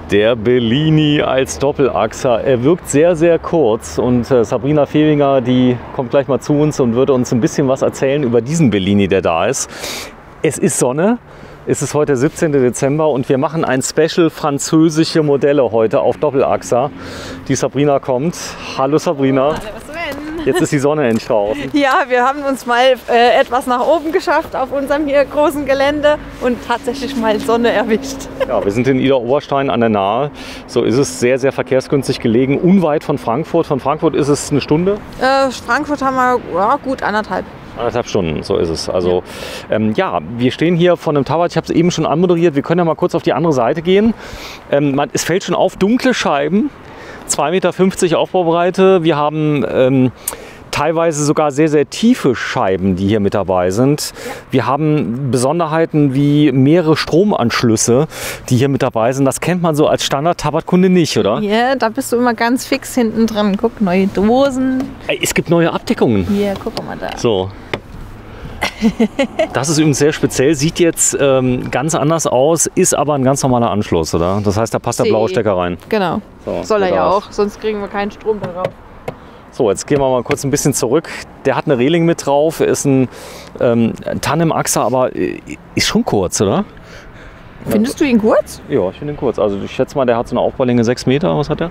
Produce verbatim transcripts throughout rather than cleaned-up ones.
Der Bellini als Doppelachser. Er wirkt sehr, sehr kurz und äh, Sabrina Fehlinger, die kommt gleich mal zu uns und würde uns ein bisschen was erzählen über diesen Bellini, der da ist. Es ist Sonne, es ist heute der siebzehnte Dezember und wir machen ein Special französische Modelle heute auf Doppelachser. Die Sabrina kommt. Hallo Sabrina. Hallo Sven. Jetzt ist die Sonne endlich draußen. Ja, wir haben uns mal äh, etwas nach oben geschafft auf unserem hier großen Gelände und tatsächlich mal Sonne erwischt. Ja, wir sind in Idar-Oberstein an der Nahe. So ist es sehr, sehr verkehrsgünstig gelegen, unweit von Frankfurt. Von Frankfurt ist es eine Stunde? Äh, Frankfurt haben wir ja, gut anderthalb. Anderthalb Stunden, so ist es. Also ja, ähm, ja wir stehen hier vor einem Tabat, ich habe es eben schon anmoderiert, wir können ja mal kurz auf die andere Seite gehen. Ähm, man, es fällt schon auf, dunkle Scheiben, zwei Meter fünfzig Aufbaubreite. Wir haben ähm, teilweise sogar sehr, sehr tiefe Scheiben, die hier mit dabei sind. Ja. Wir haben Besonderheiten wie mehrere Stromanschlüsse, die hier mit dabei sind. Das kennt man so als Standard-Tabatkunde nicht, oder? Ja, da bist du immer ganz fix hinten dran. Guck, neue Dosen. Es gibt neue Abdeckungen. Hier, guck mal da. So. Das ist übrigens sehr speziell, sieht jetzt ähm, ganz anders aus, ist aber ein ganz normaler Anschluss, oder? Das heißt, da passt der blaue Stecker rein. Genau, so, soll er ja auch, sonst kriegen wir keinen Strom darauf. So, jetzt gehen wir mal kurz ein bisschen zurück. Der hat eine Reling mit drauf, ist ein ähm, Tandem-Achser, aber ist schon kurz, oder? Findest du ihn kurz? Ja, ich finde ihn kurz. Also ich schätze mal, der hat so eine Aufbaulänge sechs Meter. Was hat der?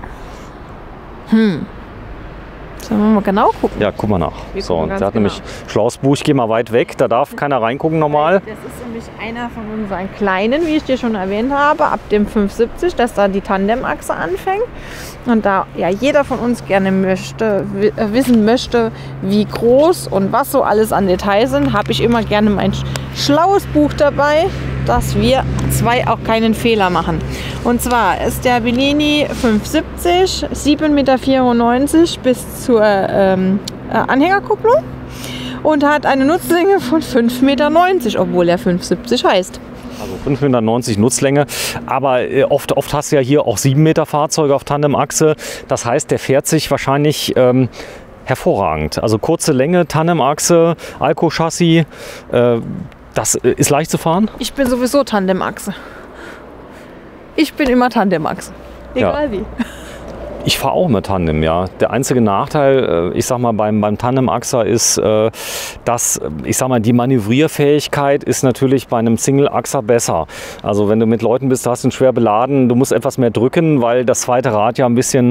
Hm. Sollen wir mal genau gucken? Ja, guck mal nach. So, der hat genau. nämlich schlaues Buch, ich gehe mal weit weg, da darf keiner reingucken normal. Das ist nämlich einer von unseren kleinen, wie ich dir schon erwähnt habe, ab dem fünf siebzig, dass da die Tandemachse anfängt. Und da ja jeder von uns gerne möchte, wissen möchte, wie groß und was so alles an Details sind, habe ich immer gerne mein schlaues Buch dabei, dass wir zwei auch keinen Fehler machen. Und zwar ist der Bellini fünf siebzig, sieben Meter vierundneunzig bis zur ähm, Anhängerkupplung und hat eine Nutzlänge von fünf Meter neunzig, obwohl er fünf siebzig heißt. Also fünf Meter neunzig Nutzlänge, aber äh, oft, oft hast du ja hier auch sieben Meter Fahrzeuge auf Tandemachse. Das heißt, der fährt sich wahrscheinlich ähm, hervorragend. Also kurze Länge, Tandemachse, Alco-Chassis, äh, das äh, ist leicht zu fahren? Ich bin sowieso Tandemachse. Ich bin immer Tandemachse, egal ja. wie. Ich fahre auch mit Tandem, ja. Der einzige Nachteil, ich sag mal, beim, beim Tandem-Achser ist, dass, ich sag mal, die Manövrierfähigkeit ist natürlich bei einem Single-Achser besser. Also wenn du mit Leuten bist, hast du ihn schwer beladen, du musst etwas mehr drücken, weil das zweite Rad ja ein bisschen...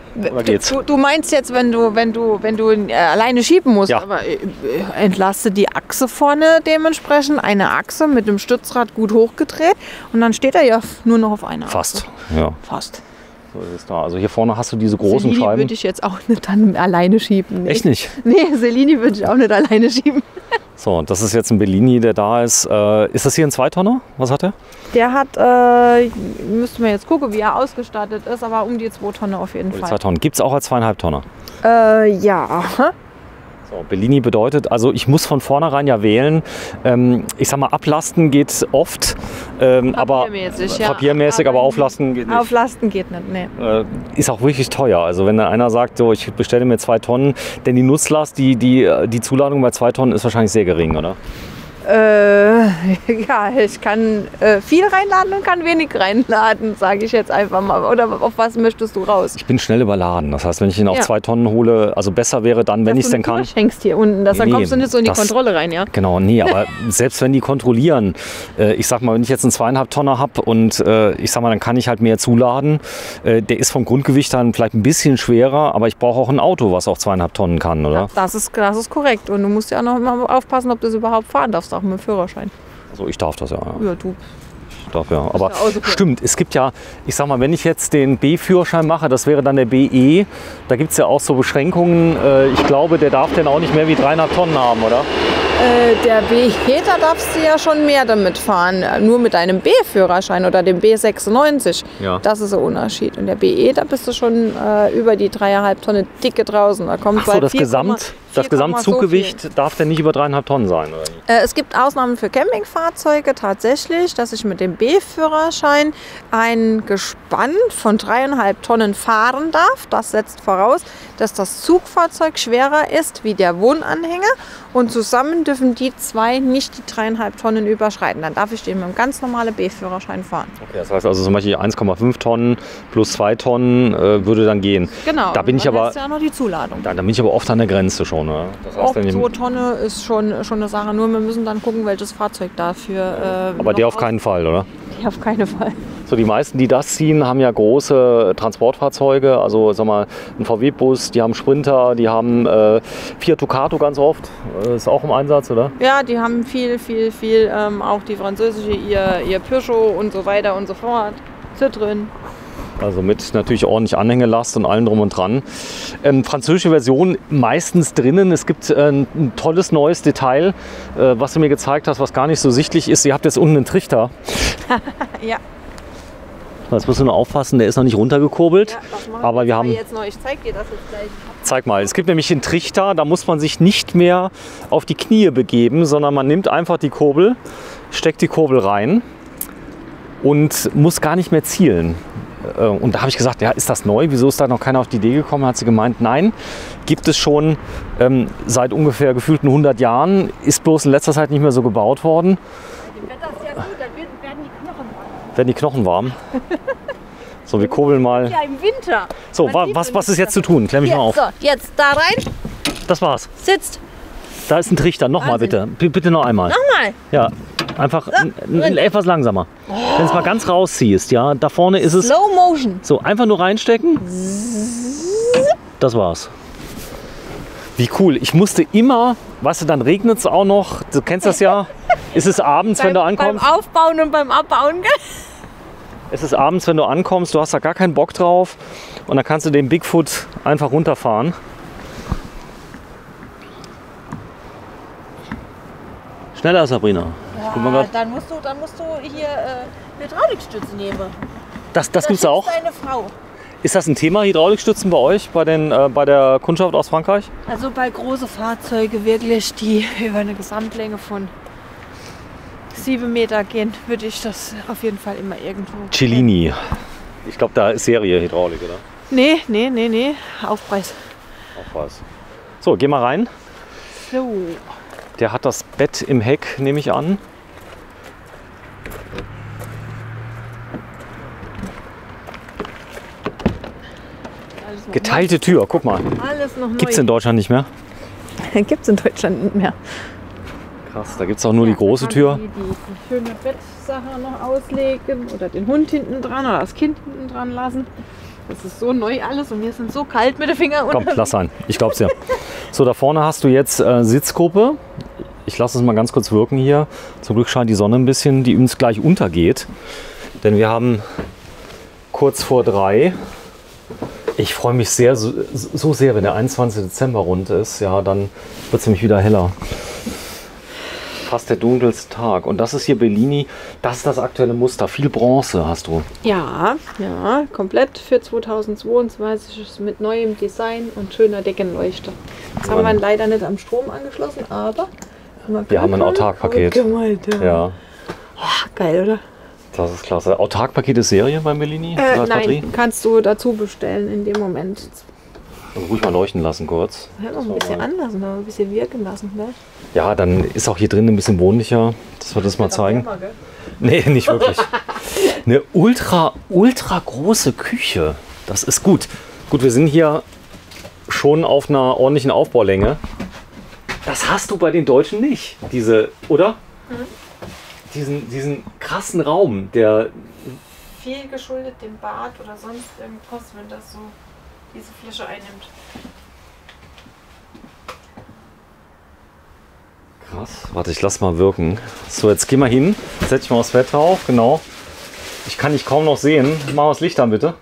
Du, du meinst jetzt, wenn du, wenn du, wenn du äh, alleine schieben musst, ja. aber äh, entlaste die Achse vorne dementsprechend, eine Achse mit dem Stützrad gut hochgedreht und dann steht er ja nur noch auf einer Achse. Fast, ja. Fast. So ist es da. Also hier vorne hast du diese großen Selini Scheiben. würde ich jetzt auch nicht dann alleine schieben. Nee. Echt nicht? Nee, Selini würde ich auch nicht alleine schieben. So, das ist jetzt ein Bellini, der da ist. Äh, ist das hier ein Zweitonner? Was hat der? Der hat, äh, müssten wir jetzt gucken, wie er ausgestattet ist, aber um die zwei Tonner auf jeden um die Fall. Zwei Tonnen. Gibt es auch als zweieinhalb Tonner? Äh, ja. So, Bellini bedeutet, also ich muss von vornherein ja wählen. Ähm, ich sag mal, ablasten geht oft, ähm, papiermäßig, aber, ja. papiermäßig, aber, aber auflasten geht nicht. Auflasten geht nicht, nee. Äh, ist auch wirklich teuer. Also wenn da einer sagt, so, ich bestelle mir zwei Tonnen, denn die Nutzlast, die, die, die Zuladung bei zwei Tonnen ist wahrscheinlich sehr gering, oder? Äh, ja, ich kann äh, viel reinladen und kann wenig reinladen, sage ich jetzt einfach mal. Oder auf was möchtest du raus? Ich bin schnell überladen. Das heißt, wenn ich ihn auf ja. zwei Tonnen hole, also besser wäre dann, wenn ich es denn kann. Du schenkst hier unten, das, nee, dann kommst du nicht so in die das, Kontrolle rein, ja? Genau, nee, aber selbst wenn die kontrollieren, äh, ich sag mal, wenn ich jetzt einen zweieinhalb Tonner habe und äh, ich sag mal, dann kann ich halt mehr zuladen. Äh, der ist vom Grundgewicht dann vielleicht ein bisschen schwerer, aber ich brauche auch ein Auto, was auch zweieinhalb Tonnen kann, oder? Ja, das ist, das ist korrekt. Und du musst ja noch mal aufpassen, ob du es überhaupt fahren darfst. Auch mit dem Führerschein. Also ich darf das ja. Ja, du. Ich darf ja. Aber stimmt, es gibt ja, ich sag mal, wenn ich jetzt den B-Führerschein mache, das wäre dann der B E, da gibt es ja auch so Beschränkungen. Ich glaube, der darf denn auch nicht mehr wie dreieinhalb Tonnen haben, oder? Äh, der B E, da darfst du ja schon mehr damit fahren. Nur mit deinem B-Führerschein oder dem B sechsundneunzig. Ja. Das ist der Unterschied. Und der B E, da bist du schon äh, über die dreieinhalb Tonnen dicke draußen. Da kommt Ach so, das Gesamt? Das Gesamtzuggewicht so darf denn nicht über dreieinhalb Tonnen sein, oder nicht? Äh, es gibt Ausnahmen für Campingfahrzeuge tatsächlich, dass ich mit dem B-Führerschein ein Gespann von dreieinhalb Tonnen fahren darf. Das setzt voraus, dass das Zugfahrzeug schwerer ist wie der Wohnanhänger und zusammen dürfen die zwei nicht die dreieinhalb Tonnen überschreiten. Dann darf ich den mit einem ganz normalen B-Führerschein fahren. Okay, das heißt also zum Beispiel eins Komma fünf Tonnen plus zwei Tonnen äh, würde dann gehen. Genau, da bin ich aber, ja noch die Zuladung. Da, da bin ich aber oft an der Grenze schon. Ne? Das heißt, Auch zwei Tonne ist schon, schon eine Sache. Nur wir müssen dann gucken, welches Fahrzeug dafür. Äh, aber der auf keinen Fall, oder? Der auf keinen Fall. So, die meisten, die das ziehen, haben ja große Transportfahrzeuge. Also sag mal, ein V W-Bus, die haben Sprinter, die haben äh, Fiat Ducato ganz oft. Äh, ist auch im Einsatz, oder? Ja, die haben viel, viel, viel. Ähm, auch die französische, ihr, ihr Peugeot und so weiter und so fort. Citroën. Also mit natürlich ordentlich Anhängelast und allem drum und dran. Ähm, französische Version meistens drinnen. Es gibt äh, ein tolles neues Detail, äh, was du mir gezeigt hast, was gar nicht so sichtlich ist. Ihr habt jetzt unten einen Trichter. Ja. Jetzt musst du nur aufpassen, der ist noch nicht runtergekurbelt. Ja, das machen aber wir haben. Jetzt noch. Ich zeig dir das jetzt gleich. Zeig mal, es gibt nämlich einen Trichter, da muss man sich nicht mehr auf die Knie begeben, sondern man nimmt einfach die Kurbel, steckt die Kurbel rein und muss gar nicht mehr zielen. Und da habe ich gesagt, ja, ist das neu? Wieso ist da noch keiner auf die Idee gekommen? Hat sie gemeint, nein, gibt es schon ähm, seit ungefähr gefühlten hundert Jahren, ist bloß in letzter Zeit nicht mehr so gebaut worden. Dem Wetter ist ja gut, dann werden die Knochen warm. Werden die Knochen warm? So, wir kurbeln mal. Ja, im Winter. So, wa was, was ist jetzt zu tun? Klär mich mal auf. So, jetzt da rein. Das war's. Sitzt. Da ist ein Trichter. Nochmal bitte. B bitte noch einmal. Nochmal. Ja, einfach so, etwas langsamer. Oh. Wenn du es mal ganz rausziehst, ja, da vorne ist es. Slow Motion. So, einfach nur reinstecken. Das war's. Wie cool. Ich musste immer, weißt du, dann regnet es auch noch. Du kennst das ja. Ist es abends, beim, wenn du ankommst? Beim Aufbauen und beim Abbauen, gell? Es ist abends, wenn du ankommst, du hast da gar keinen Bock drauf. Und dann kannst du den Bigfoot einfach runterfahren. Schneller, Sabrina. Ja, Guck mal dann, musst du, dann musst du hier äh, Hydraulikstütze nehmen. Das, das Da gibt's auch. deine Frau. Ist das ein Thema, Hydraulikstützen bei euch, bei, den, äh, bei der Kundschaft aus Frankreich? Also bei großen Fahrzeugen wirklich, die über eine Gesamtlänge von sieben Meter gehen, würde ich das auf jeden Fall immer irgendwo. Cellini. Ich glaube, da ist Serie Hydraulik, oder? Nee, nee, nee, nee. Aufpreis. Aufpreis. So, geh mal rein. So. Der hat das Bett im Heck, nehme ich an. Geteilte Tür, guck mal. Alles noch neu. Gibt es in Deutschland nicht mehr? Gibt es in Deutschland nicht mehr. Krass, da gibt es auch nur Ja, die große man kann Tür. Die, die, die schöne Bettsache noch auslegen oder den Hund hinten dran oder das Kind hinten dran lassen. Das ist so neu alles und wir sind so kalt mit den Fingern. Komm, lass sein. Ich glaub's dir. So, da vorne hast du jetzt äh, Sitzgruppe. Ich lasse es mal ganz kurz wirken hier. Zum Glück scheint die Sonne ein bisschen, die uns gleich untergeht. Denn wir haben kurz vor drei. Ich freue mich sehr, so, so sehr, wenn der einundzwanzigste Dezember rund ist. Ja, dann wird es nämlich wieder heller. Fast der dunkelste Tag. Und das ist hier Bellini. Das ist das aktuelle Muster. Viel Bronze hast du. Ja, ja, komplett für zweitausendzweiundzwanzig mit neuem Design und schöner Deckenleuchte. Das haben wir leider nicht am Strom angeschlossen, aber wir haben ein Autarkpaket. Ja. Oh, geil, oder? Das ist klasse. Autarkpaket ist Serie bei Bellini? Äh, nein, kannst du dazu bestellen in dem Moment. Also ruhig mal leuchten lassen kurz. Ja, noch ein bisschen anders, noch ein bisschen wirken lassen. Ne? Ja, dann ist auch hier drin ein bisschen wohnlicher, dass wir das mal zeigen. Immer, gell? Nee, nicht wirklich. Eine ultra, ultra große Küche. Das ist gut. Gut, wir sind hier schon auf einer ordentlichen Aufbaulänge. Das hast du bei den Deutschen nicht, diese, oder? Mhm. Diesen, diesen krassen Raum, der... Viel geschuldet dem Bad oder sonst irgendwas, wenn das so diese Fläche einnimmt. Krass. Warte, ich lass mal wirken. So, jetzt geh mal hin. Setz dich mal aufs Bett drauf. Genau. Ich kann dich kaum noch sehen. Mach mal das Licht an, bitte.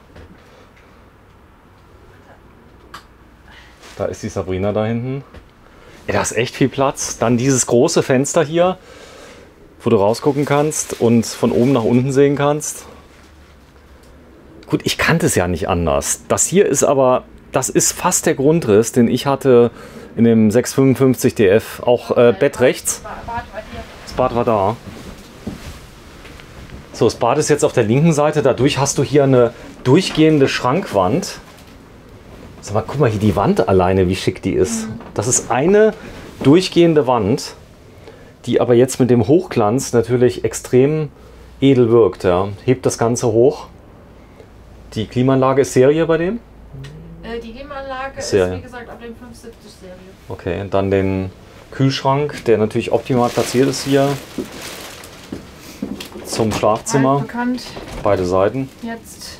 Da ist die Sabrina da hinten. Ja, da ist echt viel Platz. Dann dieses große Fenster hier, wo du rausgucken kannst und von oben nach unten sehen kannst. Gut, ich kannte es ja nicht anders. Das hier ist aber, das ist fast der Grundriss, den ich hatte In dem sechshundertfünfundfünfzig D F. Auch äh, Bett rechts. Das Bad war da. So, das Bad ist jetzt auf der linken Seite. Dadurch hast du hier eine durchgehende Schrankwand. Sag mal, guck mal hier die Wand alleine, wie schick die ist. Das ist eine durchgehende Wand, die aber jetzt mit dem Hochglanz natürlich extrem edel wirkt. Ja. Hebt das Ganze hoch. Die Klimaanlage ist Serie bei dem? Äh, die Klimaanlage ist, Serie. wie gesagt, ab dem fünfundsiebzig Serie. Okay, und dann den Kühlschrank, der natürlich optimal platziert ist hier. Zum Schlafzimmer. Bekannt. Beide Seiten. Jetzt.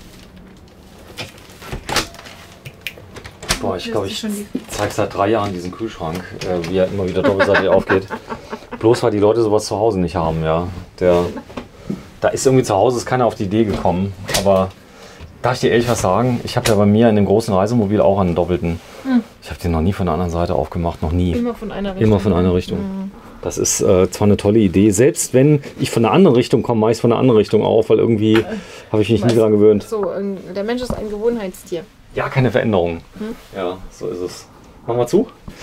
Boah, ich glaube, ich zeige seit drei Jahren diesen Kühlschrank, äh, wie er immer wieder doppelseitig aufgeht. Bloß weil die Leute sowas zu Hause nicht haben, ja. Der, da ist irgendwie zu Hause ist keiner auf die Idee gekommen. Aber darf ich dir ehrlich was sagen? Ich habe ja bei mir in dem großen Reisemobil auch einen doppelten. Hm. Ich habe den noch nie von der anderen Seite aufgemacht, noch nie. Immer von einer Richtung. Immer von einer Richtung. Mhm. Das ist äh, zwar eine tolle Idee, selbst wenn ich von einer anderen Richtung komme, mache ich es von einer anderen Richtung auf, weil irgendwie äh, habe ich mich nie daran gewöhnt. So, äh, der Mensch ist ein Gewohnheitstier. Ja, keine Veränderung. Hm? Ja, so ist es. Machen wir zu.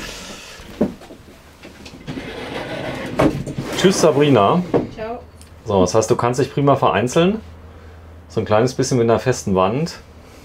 Tschüss Sabrina. Ciao. So, das heißt, du kannst dich prima vereinzeln. So ein kleines bisschen mit einer festen Wand.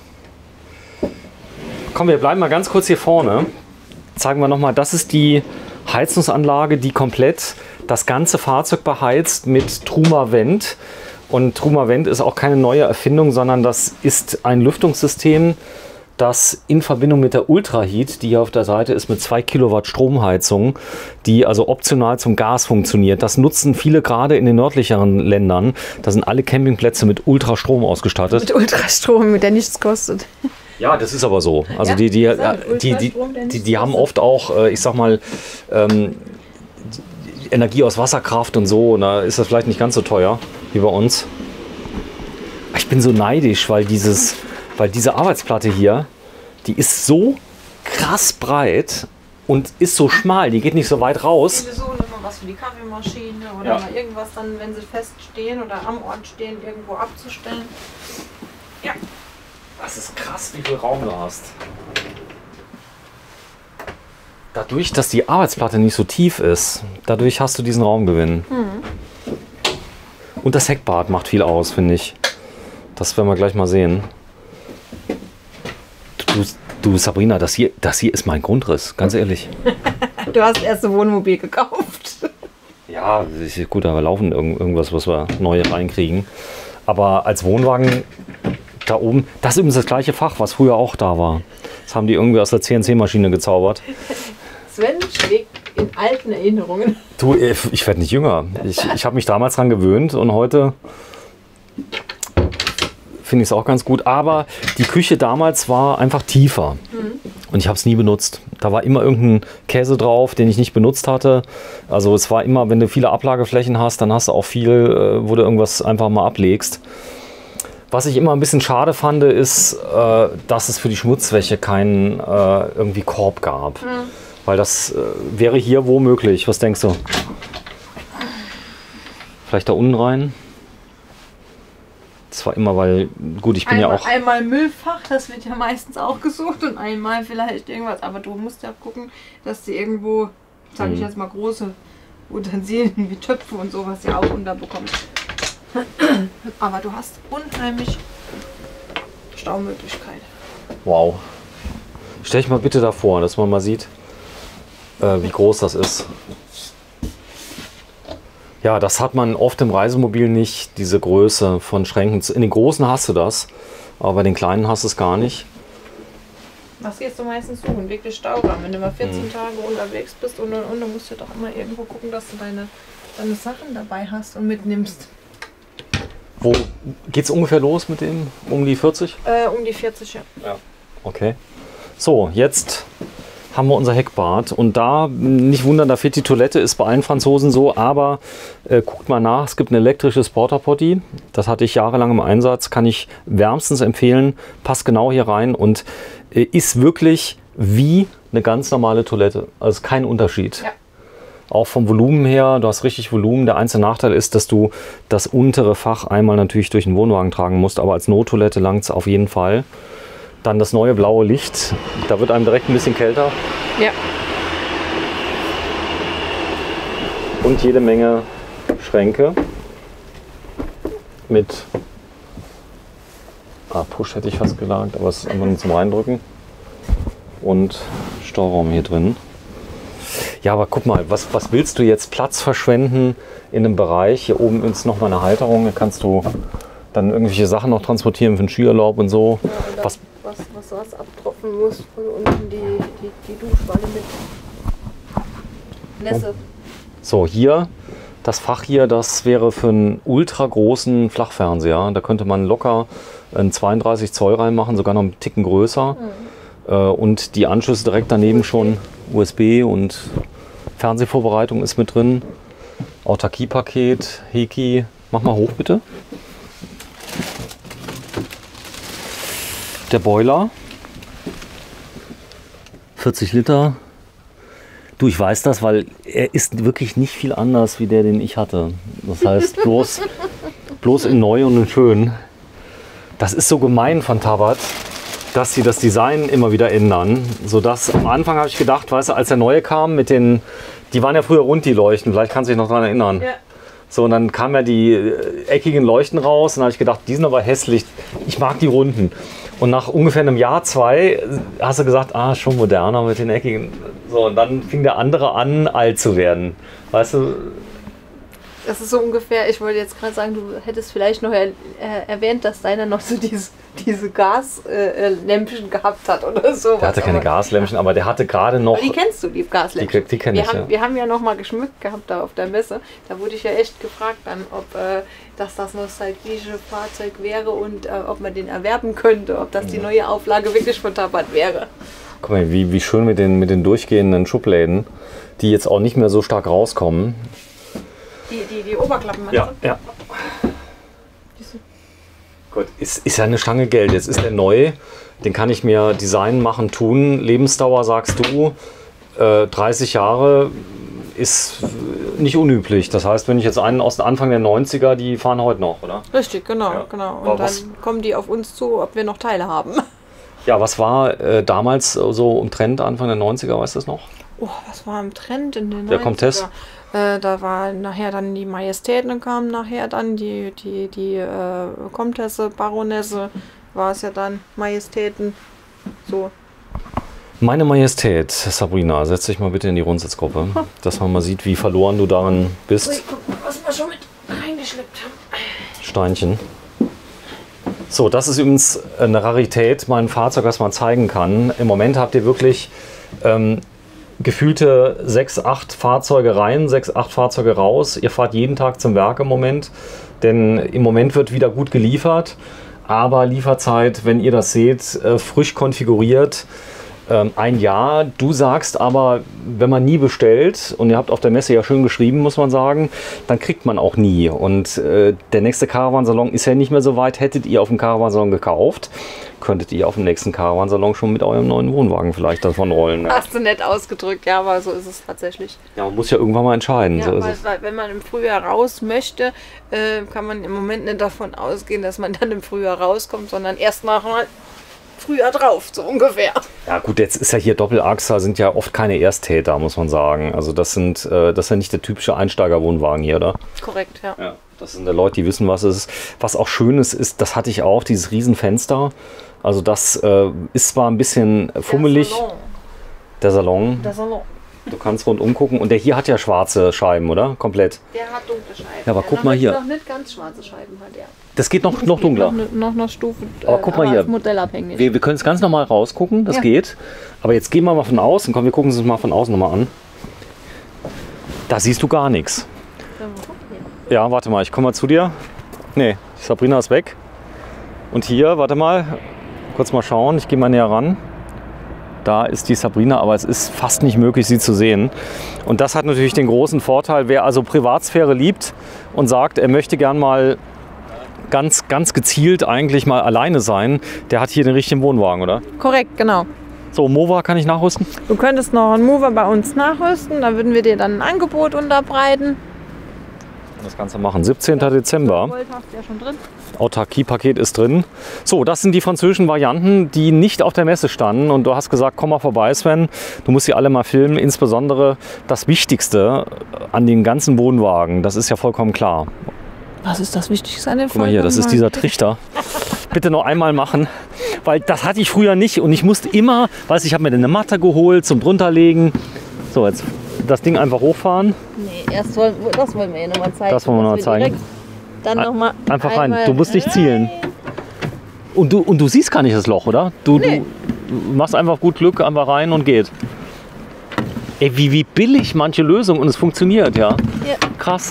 Komm, wir bleiben mal ganz kurz hier vorne. Zeigen wir nochmal, das ist die Heizungsanlage, die komplett das ganze Fahrzeug beheizt mit Truma Vent. Und Truma Vent ist auch keine neue Erfindung, sondern das ist ein Lüftungssystem, das in Verbindung mit der Ultraheat, die hier auf der Seite ist, mit zwei Kilowatt Stromheizung, die also optional zum Gas funktioniert. Das nutzen viele gerade in den nördlicheren Ländern. Da sind alle Campingplätze mit Ultrastrom ausgestattet. Mit Ultrastrom, mit der nichts kostet. Ja, das ist aber so. Also ja, die, die, die, die, die, die, die haben oft auch, ich sag mal, ähm, Energie aus Wasserkraft und so. Und da ist das vielleicht nicht ganz so teuer wie bei uns. Ich bin so neidisch, weil, dieses, weil diese Arbeitsplatte hier, die ist so krass breit und ist so schmal. Die geht nicht so weit raus. Viele suchen immer was für die Kaffeemaschine oder ja. mal irgendwas dann, wenn sie feststehen oder am Ort stehen, irgendwo abzustellen. Ja. Das ist krass, wie viel Raum du hast. Dadurch, dass die Arbeitsplatte nicht so tief ist, dadurch hast du diesen Raumgewinn. Mhm. Und das Heckbad macht viel aus, finde ich. Das werden wir gleich mal sehen. Du, du Sabrina, das hier, das hier ist mein Grundriss, ganz ehrlich. Du hast das erste Wohnmobil gekauft. Ja, gut, aber laufen irgendwas, was wir neu reinkriegen. Aber als Wohnwagen da oben, das ist übrigens das gleiche Fach, was früher auch da war. Das haben die irgendwie aus der C N C-Maschine gezaubert. Sven schlägt in alten Erinnerungen. Du, ich werde nicht jünger. Ich, ich habe mich damals dran gewöhnt und heute finde ich es auch ganz gut. Aber die Küche damals war einfach tiefer. Mhm. Und ich habe es nie benutzt. Da war immer irgendein Käse drauf, den ich nicht benutzt hatte. Also es war immer, wenn du viele Ablageflächen hast, dann hast du auch viel, wo du irgendwas einfach mal ablegst. Was ich immer ein bisschen schade fand, ist, äh, dass es für die Schmutzwäsche keinen äh, irgendwie Korb gab. Mhm. Weil das äh, wäre hier womöglich. Was denkst du? Vielleicht da unten rein? Das war immer, weil, gut, ich bin einmal, ja auch... Einmal Müllfach, das wird ja meistens auch gesucht und einmal vielleicht irgendwas. Aber du musst ja gucken, dass du irgendwo, sage ich jetzt mal, große Utensilien wie Töpfe und sowas ja auch unterbekommst. Aber du hast unheimlich Staumöglichkeit. Wow. Stell dich mal bitte davor, dass man mal sieht, äh, wie groß das ist. Ja, das hat man oft im Reisemobil nicht, diese Größe von Schränken. In den großen hast du das, aber bei den kleinen hast du es gar nicht. Was gehst du meistens suchen? Wirklich Stauraum. Wenn du mal vierzehn mhm. Tage unterwegs bist und, und, und dann musst du doch immer irgendwo gucken, dass du deine, deine Sachen dabei hast und mitnimmst. Wo geht es ungefähr los mit dem? Um die vierzig? Äh, um die vierzig, ja. Ja. Okay. So, jetzt haben wir unser Heckbad. Und da, nicht wundern, da fehlt die Toilette, ist bei allen Franzosen so. Aber äh, guckt mal nach, es gibt ein elektrisches Porta Potty. Das hatte ich jahrelang im Einsatz, kann ich wärmstens empfehlen. Passt genau hier rein und äh, ist wirklich wie eine ganz normale Toilette. Also kein Unterschied. Ja. Auch vom Volumen her, du hast richtig Volumen. Der einzige Nachteil ist, dass du das untere Fach einmal natürlich durch den Wohnwagen tragen musst, aber als Nottoilette langt es auf jeden Fall. Dann das neue blaue Licht, da wird einem direkt ein bisschen kälter. Ja. Und jede Menge Schränke mit ah, Push hätte ich fast gesagt, aber es ist einfach nur zum Reindrücken. Und Stauraum hier drin. Ja, aber guck mal, was, was willst du jetzt Platz verschwenden in einem Bereich? Hier oben ist noch mal eine Halterung, da kannst du dann irgendwelche Sachen noch transportieren für den Skiurlaub und so. Ja, und was, was, was, was abtropfen muss von unten die, die, die Duschwanne mit Nässe. So, hier, das Fach hier, das wäre für einen ultra großen Flachfernseher. Da könnte man locker einen zweiunddreißig Zoll reinmachen, sogar noch einen Ticken größer. Mhm. Äh, und die Anschlüsse direkt daneben U S B. Schon U S B und Fernsehvorbereitung ist mit drin. Autarkie-Paket, Heki. Mach mal hoch bitte. Der Boiler. vierzig Liter. Du, ich weiß das, weil er ist wirklich nicht viel anders wie der, den ich hatte. Das heißt, bloß, bloß in neu und in schön. Das ist so gemein von Tabat, dass sie das Design immer wieder ändern. Sodass am Anfang habe ich gedacht, weißt du, als der neue kam mit den, die waren ja früher rund, die Leuchten, vielleicht kannst du dich noch daran erinnern. Ja. So, und dann kamen ja die eckigen Leuchten raus und dann habe ich gedacht, die sind aber hässlich, ich mag die runden. Und nach ungefähr einem Jahr, zwei, hast du gesagt, ah, schon moderner mit den eckigen. So, und dann fing der andere an, alt zu werden. Weißt du? Das ist so ungefähr, ich wollte jetzt gerade sagen, du hättest vielleicht noch er, äh, erwähnt, dass deiner noch so diese, diese Gaslämpchen äh, gehabt hat oder so. Der hatte keine aber, Gaslämpchen, aber der hatte gerade noch... Aber die kennst du, die Gaslämpchen? Die, die kenne ich, haben, ja. Wir haben ja noch mal geschmückt gehabt da auf der Messe. Da wurde ich ja echt gefragt dann, ob äh, dass das nostalgische Fahrzeug wäre und äh, ob man den erwerben könnte, ob das die neue Auflage wirklich von Tabat wäre. Guck mal, wie, wie schön mit den, mit den durchgehenden Schubläden, die jetzt auch nicht mehr so stark rauskommen. Die, die, die Oberklappen, meinst ja, du? Ja, gut, ist, ist ja eine Stange Geld. Jetzt ist der neu, den kann ich mir Design machen, tun. Lebensdauer, sagst du, äh, dreißig Jahre ist nicht unüblich. Das heißt, wenn ich jetzt einen aus dem Anfang der neunziger, die fahren heute noch, oder? Richtig, genau. Ja. genau. Und dann kommen die auf uns zu, ob wir noch Teile haben. Ja, was war äh, damals so im Trend Anfang der neunziger, weißt du das noch? Oh, was war im Trend in den der Comtesse? Äh, da war nachher dann die Majestäten, kamen nachher dann die, die, die äh, Comtesse, Baronesse, war es ja dann, Majestäten, so. Meine Majestät, Sabrina, setz dich mal bitte in die Rundsitzgruppe, dass man mal sieht, wie verloren du darin bist. Ui, guck mal, was wir schon mit reingeschleppt haben. Steinchen. So, das ist übrigens eine Rarität, mein Fahrzeug, das man zeigen kann. Im Moment habt ihr wirklich ähm, gefühlte sechs, acht Fahrzeuge rein, sechs, acht Fahrzeuge raus. Ihr fahrt jeden Tag zum Werk im Moment, denn im Moment wird wieder gut geliefert. Aber Lieferzeit, wenn ihr das seht, äh, frisch konfiguriert. Ein Jahr. Du sagst aber, wenn man nie bestellt, und ihr habt auf der Messe ja schön geschrieben, muss man sagen, dann kriegt man auch nie. Und äh, der nächste Caravansalon ist ja nicht mehr so weit. Hättet ihr auf dem Caravansalon gekauft, könntet ihr auf dem nächsten Caravansalon schon mit eurem neuen Wohnwagen vielleicht davon rollen. Hast du nett ausgedrückt, ja, aber so ist es tatsächlich. Ja, man muss ja irgendwann mal entscheiden. Ja, so ist weil, es. Weil, wenn man im Frühjahr raus möchte, äh, kann man im Moment nicht davon ausgehen, dass man dann im Frühjahr rauskommt, sondern erst mal früher drauf, so ungefähr. Ja gut, jetzt ist ja hier Doppelachser, sind ja oft keine Ersttäter, muss man sagen. Also das sind, äh, das ist ja nicht der typische Einsteigerwohnwagen hier, oder? Korrekt, ja. Ja, das sind ja Leute, die wissen, was es ist. Was auch schön ist, ist, das hatte ich auch, dieses Riesenfenster. Also das äh, ist zwar ein bisschen fummelig. Der Salon. Der Salon. Der Salon. Du kannst rundum gucken. Und der hier hat ja schwarze Scheiben, oder? Komplett. Der hat dunkle Scheiben. Ja, aber der guck mal hier. noch nicht ganz schwarze Scheiben hat er. Das geht noch, noch dunkler. Noch, noch eine Stufe. Aber guck mal aber hier. ist modellabhängig. Wir, wir können es ganz normal rausgucken, das Ja. geht. Aber jetzt gehen wir mal von außen. Komm, wir gucken es uns mal von außen nochmal an. Da siehst du gar nichts. Ja, warte mal, ich komme mal zu dir. Nee, Sabrina ist weg. Und hier, warte mal, kurz mal schauen. Ich gehe mal näher ran. Da ist die Sabrina, aber es ist fast nicht möglich, sie zu sehen. Und das hat natürlich den großen Vorteil, wer also Privatsphäre liebt und sagt, er möchte gern mal ganz, ganz gezielt eigentlich mal alleine sein, der hat hier den richtigen Wohnwagen, oder? Korrekt, genau. So, Mova kann ich nachrüsten? Du könntest noch einen Mover bei uns nachrüsten, da würden wir dir dann ein Angebot unterbreiten. Das Ganze machen. siebzehnten Dezember. Volt hast du ja schon drin. Autarkie-Paket ist drin. So, das sind die französischen Varianten, die nicht auf der Messe standen. Und du hast gesagt, komm mal vorbei, Sven. Du musst sie alle mal filmen. Insbesondere das Wichtigste an den ganzen Wohnwagen. Das ist ja vollkommen klar. Was ist das Wichtigste an dem Guck mal hier, das ist dieser Trichter. Bitte noch einmal machen, weil das hatte ich früher nicht. Und ich musste immer, weiß ich, habe mir eine Matte geholt zum drunterlegen. So, jetzt das Ding einfach hochfahren. Nee, erst wollen, das wollen wir hier nochmal zeigen. Das wollen wir noch wir zeigen. Dann noch mal einfach rein. Du musst nicht zielen. Und du, und du siehst gar nicht das Loch, oder? Du, Nee. du machst einfach gut Glück, einfach rein und geht. Ey, wie, wie billig manche Lösungen und es funktioniert, ja. Ja. Krass.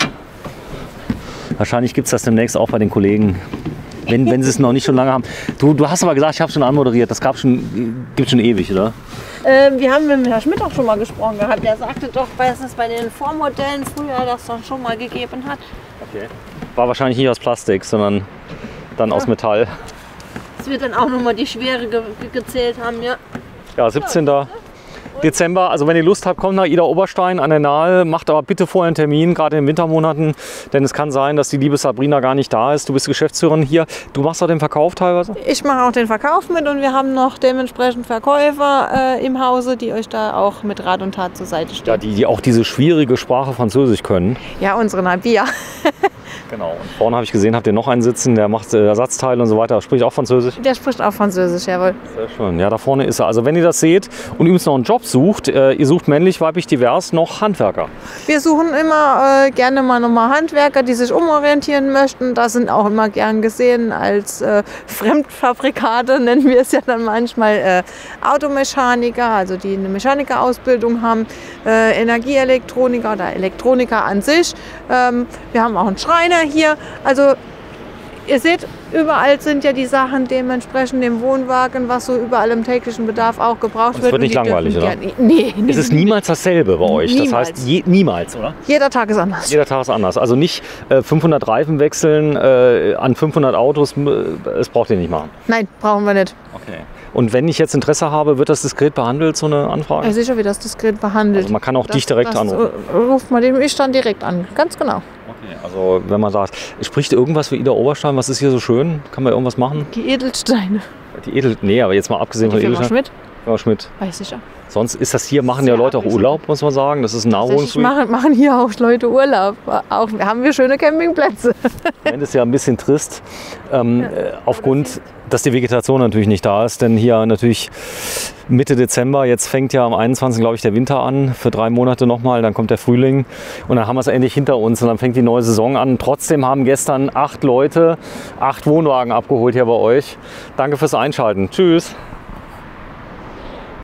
Wahrscheinlich gibt es das demnächst auch bei den Kollegen, wenn, wenn sie es noch nicht schon lange haben. Du, du hast aber gesagt, ich habe schon anmoderiert. Das gab schon, gibt schon ewig, oder? Ähm, wir haben mit Herrn Schmidt auch schon mal gesprochen gehabt. Der sagte doch, dass es bei den Vormodellen früher das dann schon mal gegeben hat. Okay. War wahrscheinlich nicht aus Plastik, sondern dann ja. aus Metall. Dass wir dann auch nochmal die Schwere ge gezählt haben, ja. Ja, siebzehnten Dezember, also wenn ihr Lust habt, kommt nach Ida Oberstein an der Nahe, macht aber bitte vorher einen Termin, gerade in den Wintermonaten, denn es kann sein, dass die liebe Sabrina gar nicht da ist. Du bist Geschäftsführerin hier, du machst auch den Verkauf teilweise? Ich mache auch den Verkauf mit und wir haben noch dementsprechend Verkäufer äh, im Hause, die euch da auch mit Rat und Tat zur Seite stehen. Ja, die, die auch diese schwierige Sprache Französisch können. Ja, unsere Nabia. Genau. Und vorne habe ich gesehen, habt ihr noch einen sitzen, der macht äh, Ersatzteile und so weiter. Spricht auch Französisch? Der spricht auch Französisch, jawohl. Sehr schön. Ja, da vorne ist er. Also wenn ihr das seht und übrigens noch einen Job sucht, äh, ihr sucht männlich, weiblich, divers, noch Handwerker. Wir suchen immer äh, gerne mal nochmal Handwerker, die sich umorientieren möchten. Da sind auch immer gern gesehen als äh, Fremdfabrikate, nennen wir es ja dann manchmal, äh, Automechaniker, also die eine Mechanikerausbildung haben, äh, Energieelektroniker oder Elektroniker an sich. Ähm, wir haben auch einen Schreiner hier. Also ihr seht, überall sind ja die Sachen dementsprechend im Wohnwagen, was so überall im täglichen Bedarf auch gebraucht das wird. wird nicht langweilig, oder? Gerne, nee, nee. Es ist niemals dasselbe bei euch. Niemals. Das heißt, je, niemals, oder? Jeder Tag ist anders. Jeder Tag ist anders. Also nicht äh, fünfhundert Reifen wechseln äh, an fünfhundert Autos, das braucht ihr nicht machen. Nein, brauchen wir nicht. Okay. Und wenn ich jetzt Interesse habe, wird das diskret behandelt, so eine Anfrage? Ja, sicher wird das diskret behandelt. Also man kann auch das, dich direkt das, anrufen? Ruft man den mich dann direkt an, ganz genau. Okay, also wenn man sagt, spricht irgendwas für Ida Oberstein, was ist hier so schön? Kann man irgendwas machen? Die Edelsteine. Die Edel, nee, aber jetzt mal abgesehen Die von Firma Edelstein. Schmidt? Firma Schmidt. Weiß sicher. Sonst ist das hier, machen ja Leute auch Urlaub, muss man sagen. Das ist ein Naherholungssuite. Machen, machen hier auch Leute Urlaub. Auch haben wir schöne Campingplätze. Das ist ja ein bisschen trist, ähm, Ja, äh, aufgrund, dass die Vegetation natürlich nicht da ist. Denn hier natürlich Mitte Dezember, jetzt fängt ja am einundzwanzigsten glaube ich der Winter an, für drei Monate nochmal, dann kommt der Frühling und dann haben wir es endlich hinter uns und dann fängt die neue Saison an. Trotzdem haben gestern acht Leute acht Wohnwagen abgeholt hier bei euch. Danke fürs Einschalten. Tschüss.